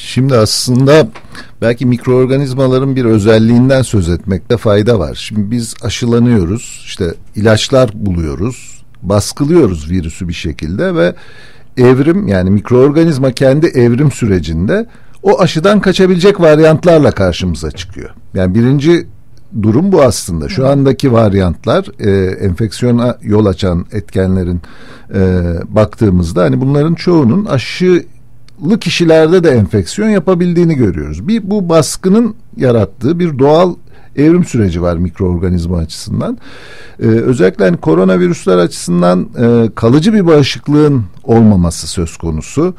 Şimdi aslında belki mikroorganizmaların bir özelliğinden söz etmekte fayda var. Şimdi biz aşılanıyoruz, işte ilaçlar buluyoruz, baskılıyoruz virüsü bir şekilde ve evrim, yani mikroorganizma kendi evrim sürecinde o aşıdan kaçabilecek varyantlarla karşımıza çıkıyor. Yani birinci durum bu aslında. Şu andaki varyantlar enfeksiyona yol açan etkenlerin baktığımızda hani bunların çoğunun aşılı kişilerde de enfeksiyon yapabildiğini görüyoruz. Bu baskının yarattığı bir doğal evrim süreci var mikroorganizma açısından. Özellikle hani koronavirüsler açısından kalıcı bir bağışıklığın olmaması söz konusu.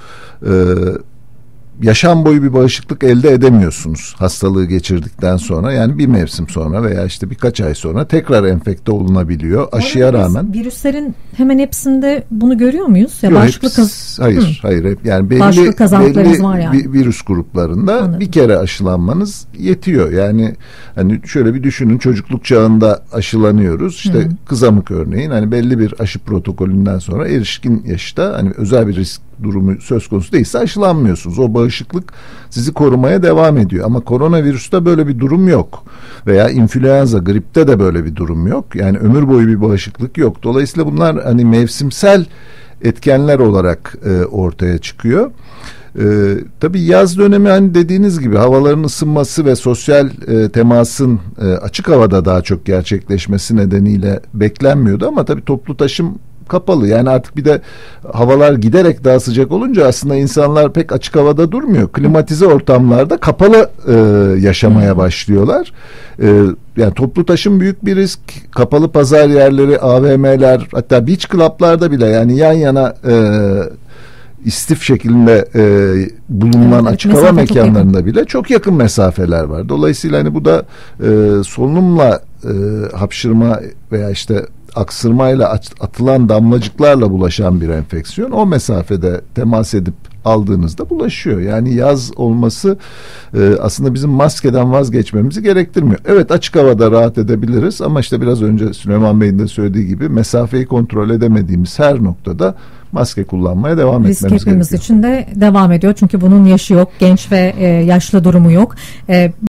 Yaşam boyu bir bağışıklık elde edemiyorsunuz hastalığı geçirdikten sonra. Yani bir mevsim sonra veya işte birkaç ay sonra tekrar enfekte olunabiliyor aşıya rağmen. Virüslerin hemen hepsinde bunu görüyor muyuz? Ya bağışıklık hayır. Yani belli var yani. Virüs gruplarında Anladım. bir kere aşılanmanız yetiyor. Yani hani şöyle bir düşünün, çocukluk çağında aşılanıyoruz. İşte kızamık örneğin, hani belli bir aşı protokolünden sonra erişkin yaşta hani özel bir risk durumu söz konusu değilse aşılanmıyorsunuz. O bağışıklık sizi korumaya devam ediyor. Ama koronavirüste böyle bir durum yok. Veya influenza, gripte de böyle bir durum yok. Yani ömür boyu bir bağışıklık yok. Dolayısıyla bunlar hani mevsimsel etkenler olarak ortaya çıkıyor. Tabii yaz dönemi hani dediğiniz gibi havaların ısınması ve sosyal temasın açık havada daha çok gerçekleşmesi nedeniyle beklenmiyordu ama tabii toplu taşım kapalı. Yani artık bir de havalar giderek daha sıcak olunca aslında insanlar pek açık havada durmuyor. Klimatize ortamlarda kapalı yaşamaya başlıyorlar. Yani toplu taşım büyük bir risk. Kapalı pazar yerleri, AVM'ler, hatta beach club'larda bile yani yan yana istif şekilde bulunan açık hava mekanlarında bile çok yakın mesafeler var. Dolayısıyla hani bu da solunumla hapşırma veya işte aksırmayla atılan damlacıklarla bulaşan bir enfeksiyon. O mesafede temas edip aldığınızda bulaşıyor. Yani yaz olması aslında bizim maskeden vazgeçmemizi gerektirmiyor. Evet, açık havada rahat edebiliriz ama işte biraz önce Süleyman Bey'in de söylediği gibi mesafeyi kontrol edemediğimiz her noktada maske kullanmaya devam etmemiz gerekiyor. Risk hepimiz için de devam ediyor. Çünkü bunun yaşı yok. Genç ve yaşlı durumu yok.